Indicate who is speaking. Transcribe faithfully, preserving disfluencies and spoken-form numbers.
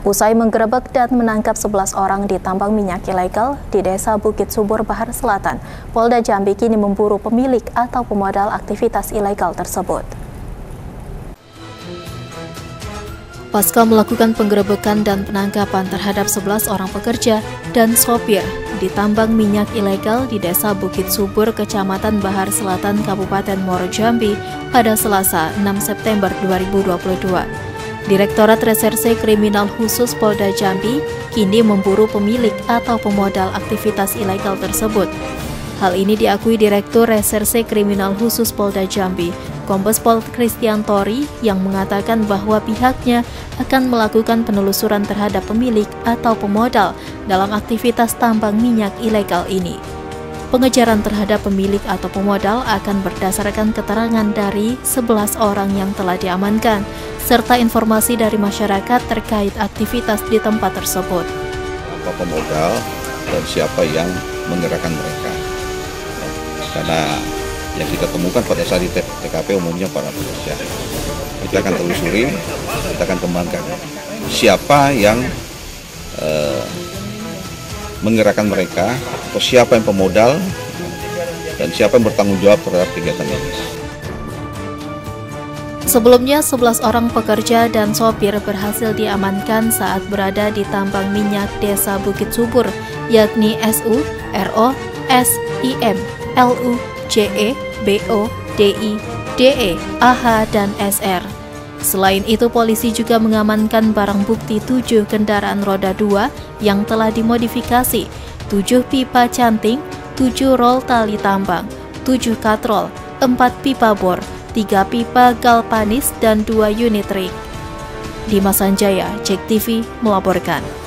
Speaker 1: usai menggerebek dan menangkap sebelas orang di tambang minyak ilegal di Desa Bukit Subur, Bahar Selatan. Polda Jambi kini memburu pemilik atau pemodal aktivitas ilegal tersebut. Pasca melakukan penggerebekan dan penangkapan terhadap sebelas orang pekerja dan sopir di tambang minyak ilegal di Desa Bukit Subur, Kecamatan Bahar Selatan, Kabupaten Muaro Jambi pada Selasa enam September dua ribu dua puluh dua. Direktorat Reserse Kriminal Khusus Polda Jambi kini memburu pemilik atau pemodal aktivitas ilegal tersebut. Hal ini diakui Direktur Reserse Kriminal Khusus Polda Jambi, Kombes Pol Kristiantori, yang mengatakan bahwa pihaknya akan melakukan penelusuran terhadap pemilik atau pemodal dalam aktivitas tambang minyak ilegal ini. Pengejaran terhadap pemilik atau pemodal akan berdasarkan keterangan dari sebelas orang yang telah diamankan, serta informasi dari masyarakat terkait aktivitas di tempat tersebut.
Speaker 2: Apa pemodal dan siapa yang menggerakkan mereka. Karena yang kita temukan pada saat di T K P umumnya para pekerja. Kita akan telusuri, kita akan kembangkan siapa yang eh, menggerakkan mereka, atau siapa yang pemodal, dan siapa yang bertanggung jawab terhadap kegiatan ini.
Speaker 1: Sebelumnya, sebelas orang pekerja dan sopir berhasil diamankan saat berada di tambang minyak Desa Bukit Subur, yakni S U, R O, S, I M, L U, J E, B O, D I, D E, A H, dan S R. Selain itu, polisi juga mengamankan barang bukti tujuh kendaraan roda dua yang telah dimodifikasi, tujuh pipa canting, tujuh rol tali tambang, tujuh katrol, empat pipa bor, tiga pipa galvanis, dan dua unit rig. Dimas Sanjaya, Cek T V, melaporkan.